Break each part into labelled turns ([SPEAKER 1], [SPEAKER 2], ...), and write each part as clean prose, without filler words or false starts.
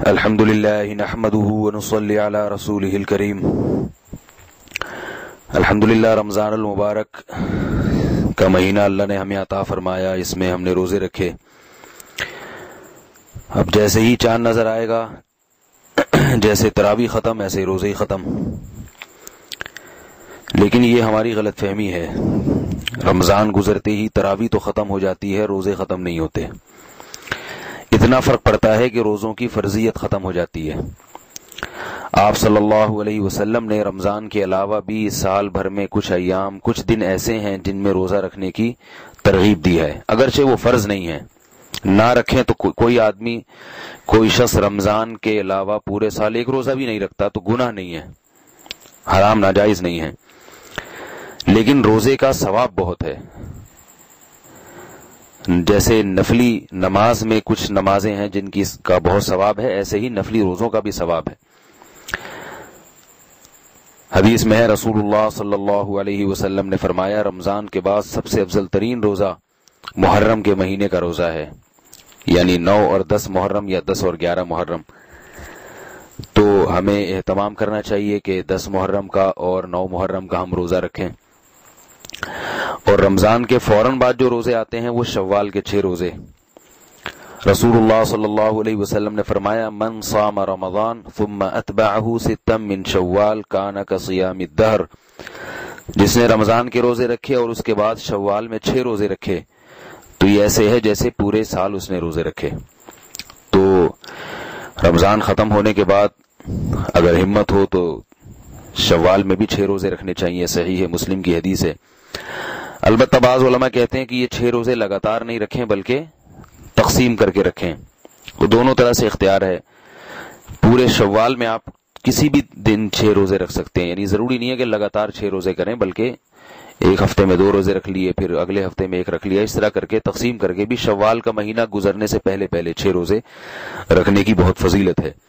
[SPEAKER 1] الحمد للہ نحمده ونصلی علی رسولہ الکریم۔ الحمد للہ رمضان المبارک کا مہینہ اللہ نے ہمیں عطا فرمایا، اس میں ہم نے روزے رکھے۔ اب جیسے ہی چاند نظر آئے گا، جیسے تراویح ختم ایسے روزے ہی ختم۔ لیکن یہ ہماری غلط فہمی ہے، رمضان گزرتے ہی تراویح تو ختم ہو جاتی ہے، روزے ختم نہیں ہوتے۔ اتنا فرق پڑتا ہے کہ روزوں کی فرضیت ختم ہو جاتی ہے۔ آپ صلی اللہ علیہ وسلم نے رمضان کے علاوہ بھی سال بھر میں کچھ ایام، کچھ دن ایسے ہیں جن میں روزہ رکھنے کی ترغیب دی ہے، اگرچہ وہ فرض نہیں ہے۔ نہ رکھیں تو کوئی شخص رمضان کے علاوہ پورے سال ایک روزہ بھی نہیں رکھتا تو گناہ نہیں ہے، حرام ناجائز نہیں ہے، لیکن روزے کا ثواب بہت ہے۔ جیسے نفلی نماز میں کچھ نمازیں ہیں جن کی کا بہت ثواب ہے، ایسے ہی نفلی روزوں کا بھی ثواب ہے۔ حدیث میں ہے، رسول اللہ صلی اللہ علیہ وسلم نے فرمایا، رمضان کے بعد سب سے افضل ترین روزہ محرم کے مہینے کا روزہ ہے، یعنی 9 اور 10 محرم یا 10 اور 11 محرم۔ تو ہمیں اہتمام کرنا چاہیے کہ 10 محرم کا اور 9 محرم کا ہم روزہ رکھیں۔ اور رمضان کے فوراً بعد جو روزے آتے ہیں وہ شوال کے 6 روزے۔ رسول اللہ صلی اللہ علیہ وسلم نے فرمایا، من صام رمضان ثم اتبعہ 6 من شوال کان کصیام الدہر، جس نے رمضان کے روزے رکھے اور اس کے بعد شوال میں 6 روزے رکھے تو یہ ایسے ہے جیسے پورے سال اس نے روزے رکھے۔ تو رمضان ختم ہونے کے بعد اگر ہمت ہو تو شوال میں بھی 6 روزے رکھنے چاہیے، صحیح ہے، مسلم کی حدیث ہے۔ البتہ بعض علماء کہتے ہیں کہ یہ 6 روزے لگاتار نہیں رکھیں بلکہ تقسیم کر کے رکھیں، تو دونوں طرح سے اختیار ہے۔ پورے شوال میں آپ کسی بھی دن 6 روزے رکھ سکتے ہیں، یعنی ضروری نہیں ہے کہ لگاتار 6 روزے کریں، بلکہ ایک ہفتے میں 2 روزے رکھ لیے، پھر اگلے ہفتے میں 1 رکھ لیا، اس طرح کر کے تقسیم کر کے بھی شوال کا مہینہ گزرنے سے پہلے 6 روزے رکھنے کی بہت فضیلت ہے۔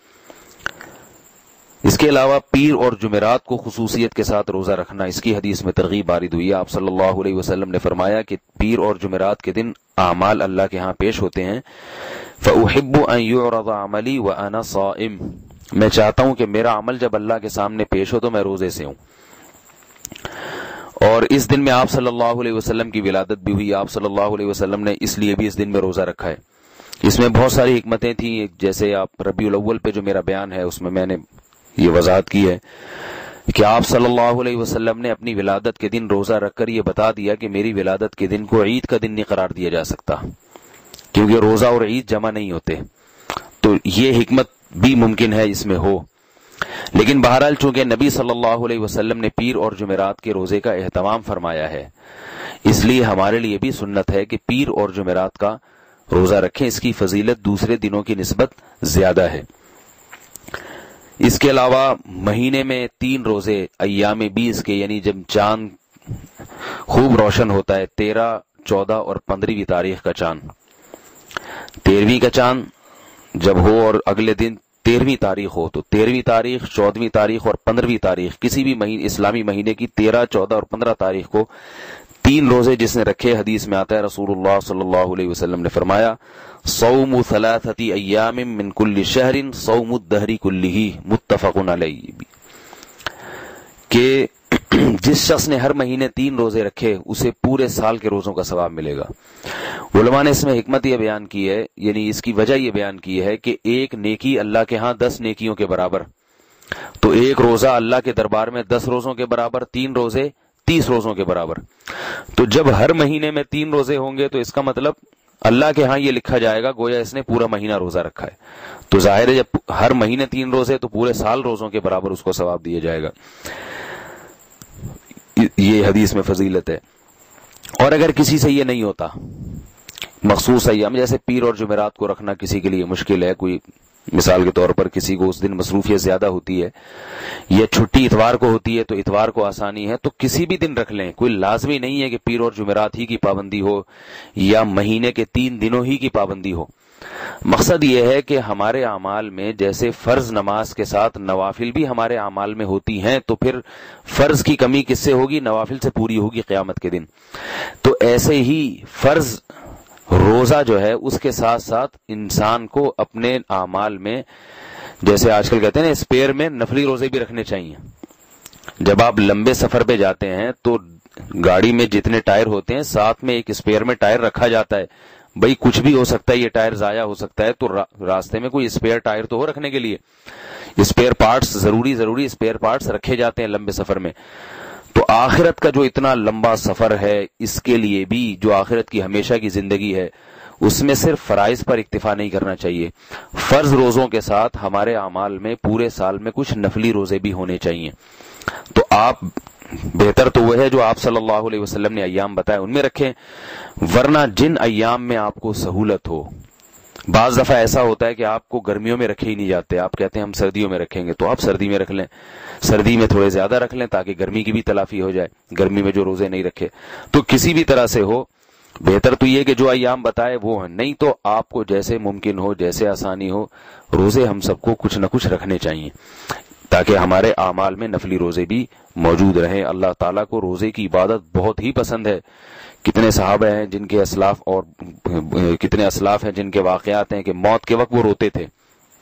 [SPEAKER 1] اس کے علاوہ پیر اور جمعرات کو خصوصیت کے ساتھ روزہ رکھنا، اس کی حدیث میں ترغیب وارد ہوئی ہے۔ آپ صلی اللہ علیہ وسلم نے فرمایا کہ پیر اور جمعرات کے دن اعمال اللہ کے ہاں پیش ہوتے ہیں، فَأُحِبُّ أَن يُعْرَضَ عَمَلِي وَأَنَا صَائِمٌ، میں چاہتا ہوں کہ میرا عمل جب اللہ کے سامنے پیش ہو تو میں روزے سے ہوں۔ اور اس دن میں آپ صلی اللہ علیہ وسلم کی ولادت بھی ہوئی، آپ صلی اللہ علیہ وسلم نے اس لیے بھی اس دن میں روزہ رکھا ہے۔ اس میں بہت ساری حکمتیں تھیں، جیسے آپ ربیع الاول پہ جو میرا بیان ہے اس میں میں نے یہ وضاحت کی ہے کہ آپ صلی اللہ علیہ وسلم نے اپنی ولادت کے دن روزہ رکھ کر یہ بتا دیا کہ میری ولادت کے دن کو عید کا دن نہیں قرار دیا جا سکتا، کیونکہ روزہ اور عید جمع نہیں ہوتے، تو یہ حکمت بھی ممکن ہے اس میں ہو۔ لیکن بہرحال چونکہ نبی صلی اللہ علیہ وسلم نے پیر اور جمعرات کے روزے کا اہتمام فرمایا ہے، اس لیے ہمارے لیے بھی سنت ہے کہ پیر اور جمعرات کا روزہ رکھیں، اس کی فضیلت دوسرے دنوں کی نسبت زیادہ ہے۔ اس کے علاوہ مہینے میں 3 روزے ایام 20 کے، یعنی جب چاند خوب روشن ہوتا ہے، 13، 14 اور 15ویں تاریخ کا چاند، 13ویں کا چاند جب ہو اور اگلے دن 13ویں تاریخ ہو تو 13ویں تاریخ، 14ویں تاریخ اور 15ویں تاریخ، کسی بھی اسلامی مہینے کی 13، 14 اور 15 تاریخ کو 3 روزے جس نے رکھے، حدیث میں آتا ہے رسول اللہ صلی اللہ علیہ وسلم نے فرمایا، صوم 3 ایام من کل شہر صوم الدہر کلہ، متفق علیہ، کہ جس شخص نے ہر مہینے 3 روزے رکھے اسے پورے سال کے روزوں کا ثواب ملے گا۔ علماء نے اس میں حکمت یہ بیان کی ہے، یعنی اس کی وجہ یہ بیان کی ہے کہ ایک نیکی اللہ کے ہاں 10 نیکیوں کے برابر، تو ایک روزہ اللہ کے دربار میں 10 روزوں کے برابر، 3 روزے 30 روزوں کے برابر۔ تو جب ہر مہینے میں 3 روزے ہوں گے تو اس کا مطلب اللہ کے ہاں یہ لکھا جائے گا گویا اس نے پورا مہینہ روزہ رکھا ہے، تو ظاہر ہے جب ہر مہینے 3 روزے تو پورے سال روزوں کے برابر اس کو ثواب دیا جائے گا۔ یہ حدیث میں فضیلت ہے۔ اور اگر کسی سے یہ نہیں ہوتا، مخصوص ایام جیسے پیر اور جمعرات کو رکھنا کسی کے لیے مشکل ہے، کوئی مثال کے طور پر کسی کو اس دن مصروفیت زیادہ ہوتی ہے یا چھٹی اتوار کو ہوتی ہے تو اتوار کو آسانی ہے، تو کسی بھی دن رکھ لیں، کوئی لازمی نہیں ہے کہ پیر اور جمعرات ہی کی پابندی ہو یا مہینے کے 3 دنوں ہی کی پابندی ہو۔ مقصد یہ ہے کہ ہمارے اعمال میں جیسے فرض نماز کے ساتھ نوافل بھی ہمارے اعمال میں ہوتی ہیں، تو پھر فرض کی کمی کس سے ہوگی؟ نوافل سے پوری ہوگی قیامت کے دن۔ تو ایسے ہی فرض روزہ جو ہے اس کے ساتھ ساتھ انسان کو اپنے اعمال میں، جیسے آج کل کہتے ہیں نا، اسپیئر میں نفلی روزے بھی رکھنے چاہیے. جب آپ لمبے سفر پہ جاتے ہیں تو گاڑی میں جتنے ٹائر ہوتے ہیں ساتھ میں ایک اسپیئر میں ٹائر رکھا جاتا ہے. بھئی کچھ بھی ہو سکتا ہے، یہ ٹائر ضائع ہو سکتا ہے، تو راستے میں کوئی اسپیئر ٹائر تو ہو رکھنے کے لیے. اسپیئر پارٹس ضروری اسپیئر پارٹس رکھے جاتے ہیں لمبے سفر میں. تو آخرت کا جو اتنا لمبا سفر ہے، اس کے لیے بھی جو آخرت کی ہمیشہ کی زندگی ہے، اس میں صرف فرائض پر اکتفا نہیں کرنا چاہیے. فرض روزوں کے ساتھ ہمارے اعمال میں پورے سال میں کچھ نفلی روزے بھی ہونے چاہیے. تو آپ بہتر تو وہ ہے جو آپ صلی اللہ علیہ وسلم نے ایام بتائے ان میں رکھیں، ورنہ جن ایام میں آپ کو سہولت ہو. بعض دفعہ ایسا ہوتا ہے کہ آپ کو گرمیوں میں رکھے ہی نہیں جاتے، آپ کہتے ہیں ہم سردیوں میں رکھیں گے، تو آپ سردی میں رکھ لیں، سردی میں تھوڑے زیادہ رکھ لیں تاکہ گرمی کی بھی تلافی ہو جائے، گرمی میں جو روزے نہیں رکھے. تو کسی بھی طرح سے ہو، بہتر تو یہ کہ جو ایام بتائے وہ ہیں، نہیں تو آپ کو جیسے ممکن ہو، جیسے آسانی ہو، روزے ہم سب کو کچھ نہ کچھ رکھنے چاہیے تاکہ ہمارے اعمال میں نفلی روزے بھی موجود رہیں. اللہ تعالیٰ کو روزے کی عبادت بہت ہی پسند ہے. کتنے صحابہ ہیں جن کے اسلاف اور کتنے اسلاف ہیں جن کے واقعات ہیں کہ موت کے وقت وہ روتے تھے.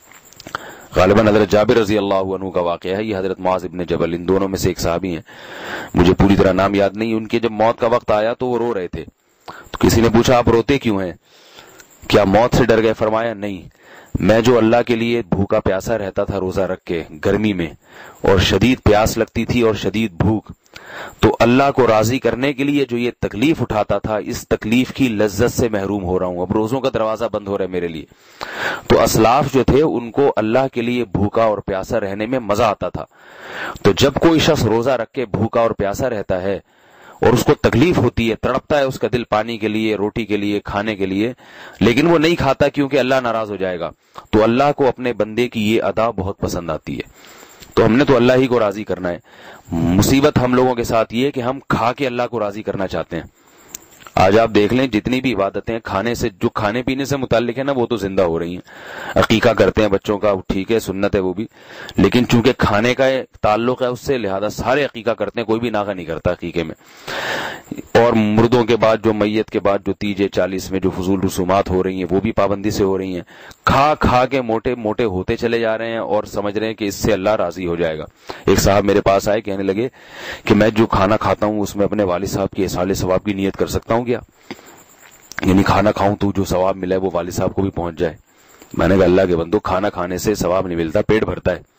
[SPEAKER 1] غالباً حضرت جابر رضی اللہ عنہ کا واقعہ ہے، یہ حضرت معاذ ابن جبل، ان دونوں میں سے ایک صحابی ہیں، مجھے پوری طرح نام یاد نہیں. ان کے جب موت کا وقت آیا تو وہ رو رہے تھے. تو کسی نے پوچھا آپ روتے کیوں ہیں، کیا موت سے ڈر گئے؟ فرمایا نہیں، میں جو اللہ کے لیے بھوکا پیاسا رہتا تھا روزہ رکھ کے گرمی میں، اور شدید پیاس لگتی تھی اور شدید بھوک، تو اللہ کو راضی کرنے کے لیے جو یہ تکلیف اٹھاتا تھا، اس تکلیف کی لذت سے محروم ہو رہا ہوں. اب روزوں کا دروازہ بند ہو رہا ہے میرے لیے. تو اسلاف جو تھے ان کو اللہ کے لیے بھوکا اور پیاسا رہنے میں مزہ آتا تھا. تو جب کوئی شخص روزہ رکھ کے بھوکا اور پیاسا رہتا ہے اور اس کو تکلیف ہوتی ہے، تڑپتا ہے اس کا دل پانی کے لیے، روٹی کے لیے، کھانے کے لیے، لیکن وہ نہیں کھاتا کیونکہ اللہ ناراض ہو جائے گا، تو اللہ کو اپنے بندے کی یہ ادا بہت پسند آتی ہے. تو ہم نے تو اللہ ہی کو راضی کرنا ہے. مصیبت ہم لوگوں کے ساتھ یہ ہے کہ ہم کھا کے اللہ کو راضی کرنا چاہتے ہیں. آج آپ دیکھ لیں جتنی بھی عبادتیں کھانے سے، جو کھانے پینے سے متعلق ہے نا، وہ تو زندہ ہو رہی ہیں. عقیقہ کرتے ہیں بچوں کا، ٹھیک ہے، سنت ہے وہ بھی، لیکن چونکہ کھانے کا تعلق ہے اس سے، لہذا سارے عقیقہ کرتے ہیں، کوئی بھی ناغہ نہیں کرتا عقیقے میں. اور مردوں کے بعد جو میت کے بعد جو تیجے 40 میں جو فضول رسومات ہو رہی ہیں وہ بھی پابندی سے ہو رہی ہیں. کھا کھا کے موٹے موٹے ہوتے چلے جا رہے ہیں اور سمجھ رہے ہیں کہ اس سے اللہ راضی ہو جائے گا. ایک صاحب میرے پاس آئے، کہنے لگے کہ میں جو کھانا کھاتا ہوں اس میں اپنے والد صاحب کی اصال ثواب کی نیت کر سکتا ہوں کیا؟ یعنی کھانا کھاؤں تو جو ثواب ملا ہے وہ والد صاحب کو بھی پہنچ جائے. میں نے کہا اللہ کے بندو، کھانا کھانے سے ثواب نہیں ملتا، پیٹ بھرتا ہے،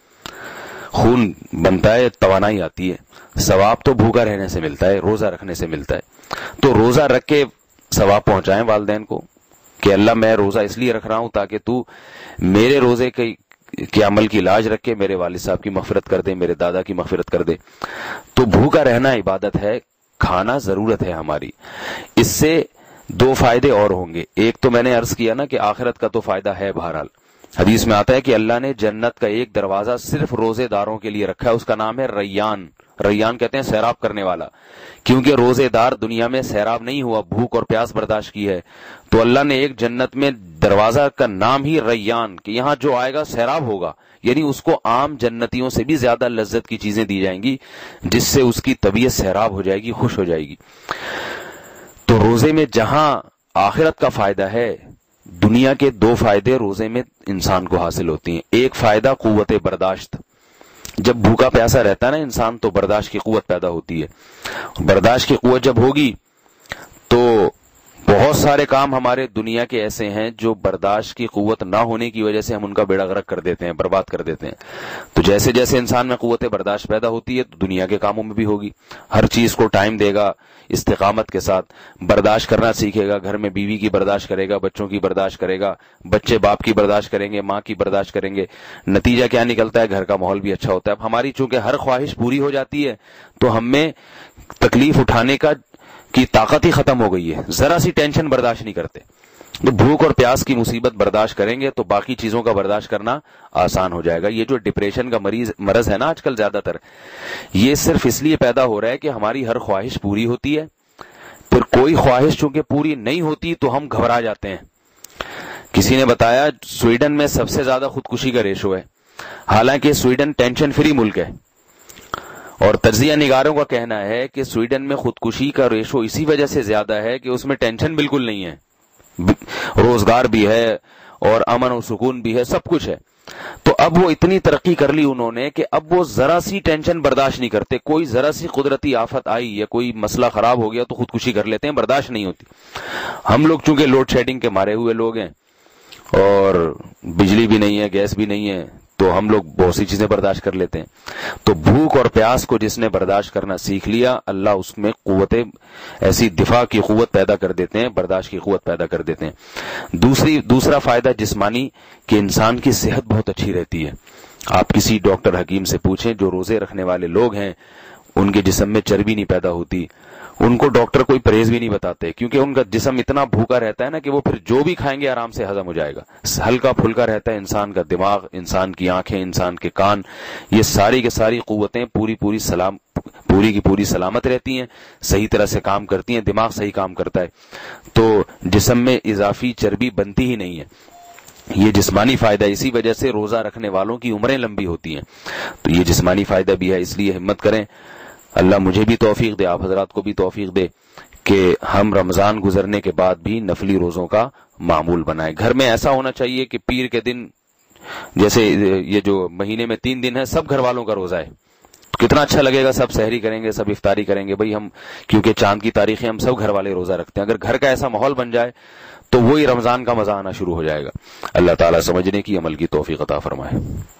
[SPEAKER 1] خون بنتا ہے، توانائی آتی ہے. ثواب تو بھوکا رہنے سے ملتا ہے، روزہ رکھنے سے ملتا ہے. تو روزہ رکھ کے ثواب پہنچائیں والدین کو کہ اللہ میں روزہ اس لیے رکھ رہا ہوں تاکہ تو میرے روزے کے عمل کی لاج رکھ کے میرے والد صاحب کی مغفرت کر دے، میرے دادا کی مغفرت کر دے. تو بھوکا رہنا عبادت ہے، کھانا ضرورت ہے ہماری. اس سے دو فائدے اور ہوں گے. ایک تو میں نے عرض کیا نا کہ آخرت کا تو فائدہ ہے. بہرحال حدیث میں آتا ہے کہ اللہ نے جنت کا ایک دروازہ صرف روزے داروں کے لیے رکھا ہے، اس کا نام ہے ریان. ریان کہتے ہیں سیراب کرنے والا، کیونکہ روزے دار دنیا میں سیراب نہیں ہوا، بھوک اور پیاس برداشت کی ہے، تو اللہ نے ایک جنت میں دروازہ کا نام ہی ریان، کہ یہاں جو آئے گا سیراب ہوگا، یعنی اس کو عام جنتیوں سے بھی زیادہ لذت کی چیزیں دی جائیں گی جس سے اس کی طبیعت سیراب ہو جائے گی، خوش ہو جائے گی. تو روزے میں جہاں آخرت کا فائدہ ہے، دنیا کے دو فائدے روزے میں انسان کو حاصل ہوتی ہیں. ایک فائدہ قوت برداشت، جب بھوکا پیاسا رہتا ہے نا انسان تو برداشت کی قوت پیدا ہوتی ہے. برداشت کی قوت جب ہوگی تو بہت سارے کام ہمارے دنیا کے ایسے ہیں جو برداشت کی قوت نہ ہونے کی وجہ سے ہم ان کا بیڑا غرق کر دیتے ہیں، برباد کر دیتے ہیں. تو جیسے جیسے انسان میں قوت برداشت پیدا ہوتی ہے تو دنیا کے کاموں میں بھی ہوگی. ہر چیز کو ٹائم دے گا، استقامت کے ساتھ برداشت کرنا سیکھے گا. گھر میں بیوی کی برداشت کرے گا، بچوں کی برداشت کرے گا، بچے باپ کی برداشت کریں گے، ماں کی برداشت کریں گے. نتیجہ کیا نکلتا ہے؟ گھر کا ماحول بھی اچھا ہوتا ہے. اب ہماری چونکہ ہر خواہش پوری ہو جاتی ہے تو ہم میں تکلیف اٹھانے کی طاقت ہی ختم ہو گئی ہے. ذرا سی ٹینشن برداشت نہیں کرتے. تو بھوک اور پیاس کی مصیبت برداشت کریں گے تو باقی چیزوں کا برداشت کرنا آسان ہو جائے گا. یہ جو ڈپریشن کا مرض ہے نا آج کل زیادہ تر، یہ صرف اس لیے پیدا ہو رہا ہے کہ ہماری ہر خواہش پوری ہوتی ہے، پھر کوئی خواہش چونکہ پوری نہیں ہوتی تو ہم گھبرا جاتے ہیں. کسی نے بتایا سویڈن میں سب سے زیادہ خودکشی کا ریشو ہے، حالانکہ سویڈن ٹینشن فری ملک ہے، اور تجزیہ نگاروں کا کہنا ہے کہ سویڈن میں خودکشی کا ریشو اسی وجہ سے زیادہ ہے کہ اس میں ٹینشن بالکل نہیں ہے. روزگار بھی ہے اور امن و سکون بھی ہے، سب کچھ ہے۔ تو اب وہ اتنی ترقی کر لی انہوں نے کہ اب وہ ذرا سی ٹینشن برداشت نہیں کرتے، کوئی ذرا سی قدرتی آفت آئی یا کوئی مسئلہ خراب ہو گیا تو خودکشی کر لیتے ہیں، برداشت نہیں ہوتی۔ ہم لوگ چونکہ لوڈ شیڈنگ کے مارے ہوئے لوگ ہیں اور بجلی بھی نہیں ہے، گیس بھی نہیں ہے، تو ہم لوگ بہت سی چیزیں برداشت کر لیتے ہیں۔ تو بھوک اور پیاس کو جس نے برداشت کرنا سیکھ لیا، اللہ اس میں قوتیں، ایسی دفاع کی قوت پیدا کر دیتے ہیں، برداشت کی قوت پیدا کر دیتے ہیں۔ دوسرا فائدہ جسمانی، کہ انسان کی صحت بہت اچھی رہتی ہے۔ آپ کسی ڈاکٹر حکیم سے پوچھیں، جو روزے رکھنے والے لوگ ہیں ان کے جسم میں چربی نہیں پیدا ہوتی، ان کو ڈاکٹر کوئی پرہیز بھی نہیں بتاتے، کیونکہ ان کا جسم اتنا بھوکا رہتا ہے نا کہ وہ پھر جو بھی کھائیں گے آرام سے ہضم ہو جائے گا۔ ہلکا پھلکا رہتا ہے انسان کا دماغ، انسان کی آنکھیں، انسان کے کان، یہ ساری کی ساری قوتیں پوری کی پوری سلامت رہتی ہیں، صحیح طرح سے کام کرتی ہیں، دماغ صحیح کام کرتا ہے، تو جسم میں اضافی چربی بنتی ہی نہیں ہے۔ یہ جسمانی فائدہ، اسی وجہ سے روزہ رکھنے والوں کی عمریں لمبی ہوتی ہیں، تو یہ جسمانی فائدہ بھی ہے۔ اس لیے ہمت کریں، اللہ مجھے بھی توفیق دے، آپ حضرات کو بھی توفیق دے کہ ہم رمضان گزرنے کے بعد بھی نفلی روزوں کا معمول بنائیں۔ گھر میں ایسا ہونا چاہیے کہ پیر کے دن، جیسے یہ جو مہینے میں 3 دن ہے، سب گھر والوں کا روزہ ہے، کتنا اچھا لگے گا، سب سحری کریں گے، سب افطاری کریں گے بھائی ہم، کیونکہ چاند کی تاریخیں ہم سب گھر والے روزہ رکھتے ہیں۔ اگر گھر کا ایسا ماحول بن جائے تو وہی رمضان کا مزہ آنا شروع ہو جائے گا۔ اللہ تعالیٰ سمجھنے کی، عمل کی توفیق عطا فرمائے۔